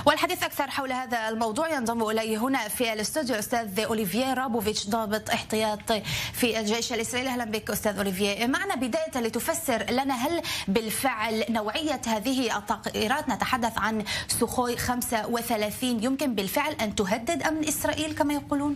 والحديث أكثر حول هذا الموضوع ينضم إلي هنا في الاستوديو الأستاذ أوليفيه رابوفيتش، ضابط احتياط في الجيش الإسرائيلي. أهلا بك أستاذ أوليفيه. معنا بداية لتفسر لنا هل بالفعل نوعية هذه الطائرات، نتحدث عن سوخوي 35، يمكن بالفعل أن تهدد أمن إسرائيل كما يقولون؟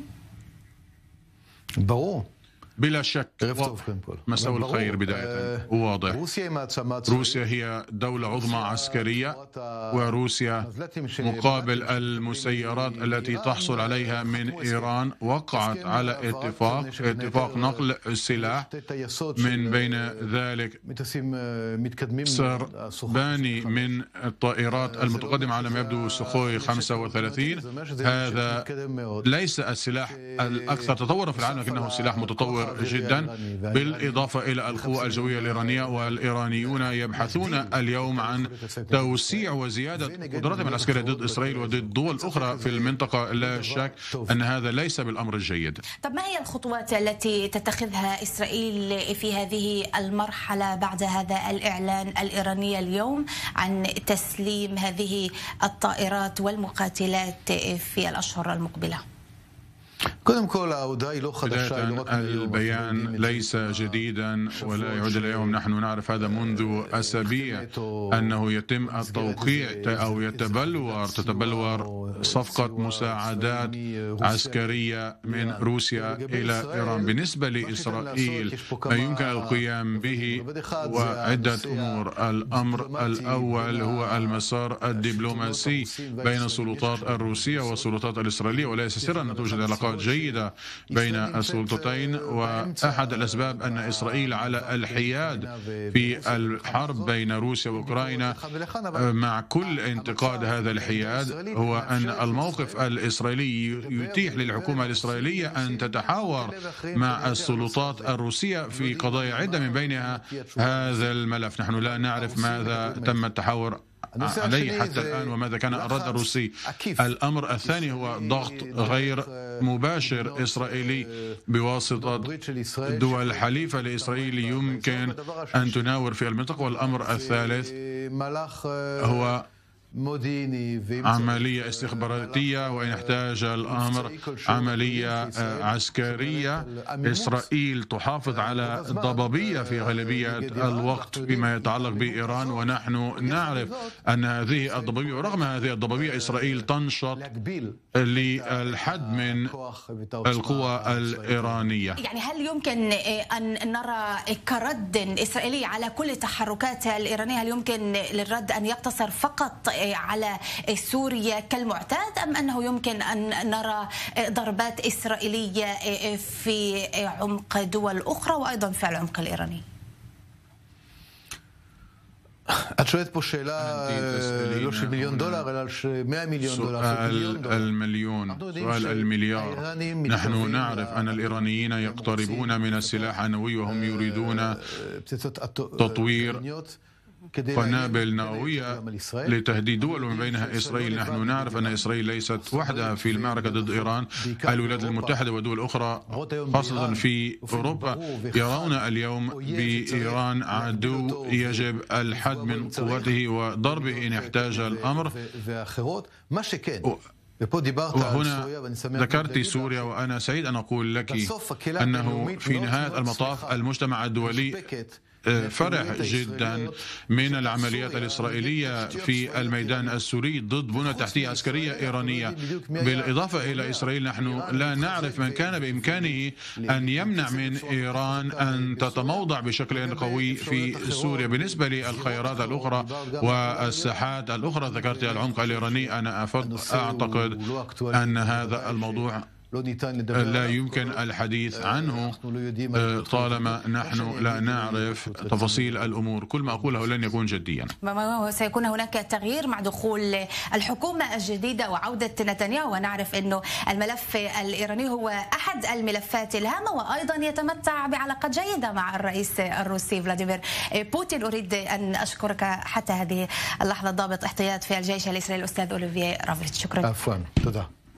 بلا شك. مساء الخير. بداية واضح، روسيا هي دولة عظمى عسكرية، وروسيا مقابل المسيرات التي تحصل عليها من إيران وقعت على اتفاق نقل السلاح، من بين ذلك سرباني من الطائرات المتقدمة على ما يبدو سوخوي 35. هذا ليس السلاح الأكثر تطورا في العالم، لكنه سلاح متطور جدا، بالإضافة إلى القوى الجوية الإيرانية. والإيرانيون يبحثون اليوم عن توسيع وزيادة قدراتهم العسكرية ضد إسرائيل وضد دول أخرى في المنطقة. لا شك أن هذا ليس بالأمر الجيد. طب ما هي الخطوات التي تتخذها إسرائيل في هذه المرحلة بعد هذا الإعلان الإيراني اليوم عن تسليم هذه الطائرات والمقاتلات في الأشهر المقبلة؟ البيان ليس جديدا ولا يعود اليوم. نحن نعرف هذا منذ أسابيع، أنه يتم التوقيع أو تتبلور صفقة مساعدات عسكرية من روسيا إلى إيران. بالنسبة لإسرائيل ما يمكن القيام به وعدة أمور. الأمر الأول هو المسار الدبلوماسي بين السلطات الروسية والسلطات الإسرائيلية، وليس سرا أن توجد علاقات جيدة بين السلطتين، وأحد الأسباب أن إسرائيل على الحياد في الحرب بين روسيا وأوكرانيا. مع كل انتقاد هذا الحياد هو أن الموقف الإسرائيلي يتيح للحكومة الإسرائيلية أن تتحاور مع السلطات الروسية في قضايا عدة، من بينها هذا الملف. نحن لا نعرف ماذا تم التحاور عليه حتى الآن وماذا كان الرد الروسي. الأمر الثاني هو ضغط غير مباشر إسرائيلي بواسطة دول حليفة لإسرائيل يمكن أن تناور في المنطقة. والأمر الثالث هو عملية استخباراتية، وإن احتاج الأمر عملية عسكرية. إسرائيل تحافظ على الضبابية في غالبية الوقت فيما يتعلق بإيران، ونحن نعرف أن هذه الضبابية ورغم هذه الضبابية إسرائيل تنشط للحد من القوى الإيرانية. يعني هل يمكن أن نرى كرد إسرائيلي على كل التحركات الإيرانية؟ هل يمكن للرد أن يقتصر فقط على سوريا كالمعتاد، أم أنه يمكن أن نرى ضربات إسرائيلية في عمق دول أخرى وأيضا في العمق الإيراني؟ את פה שאלה לא של $1,000,000 אלא של $100,000,000. سؤال المليار. نحن نعرف أن الإيرانيين يقتربون من السلاح النووي، وهم يريدون تطوير قنابل نووية لتهديد دول ومن بينها إسرائيل. نحن نعرف أن إسرائيل ليست وحدها في المعركة ضد إيران. الولايات المتحدة ودول أخرى خاصة في أوروبا يرون اليوم بإيران عدو يجب الحد من قوته وضربه إن احتاج الأمر. وهنا ذكرت سوريا، وأنا سعيد أن أقول لك أنه في نهاية المطاف المجتمع الدولي فرح جدا من العمليات الإسرائيلية في الميدان السوري ضد بنى تحتية عسكرية إيرانية. بالإضافة إلى إسرائيل نحن لا نعرف من كان بإمكانه أن يمنع من إيران أن تتموضع بشكل قوي في سوريا. بالنسبة للخيارات الأخرى والساحات الأخرى ذكرت العمق الإيراني. أنا أعتقد أن هذا الموضوع لا يمكن الحديث عنه طالما نحن لا نعرف تفاصيل الأمور. كل ما أقوله لن يكون جديا. سيكون هناك تغيير مع دخول الحكومة الجديدة وعودة نتنياهو، ونعرف أنه الملف الإيراني هو أحد الملفات الهامة، وأيضا يتمتع بعلاقة جيدة مع الرئيس الروسي فلاديمير بوتين. أريد أن أشكرك حتى هذه اللحظة ضابط احتياط في الجيش الإسرائيلي الأستاذ أوليفيه رابوفيتش. شكرا. عفوا.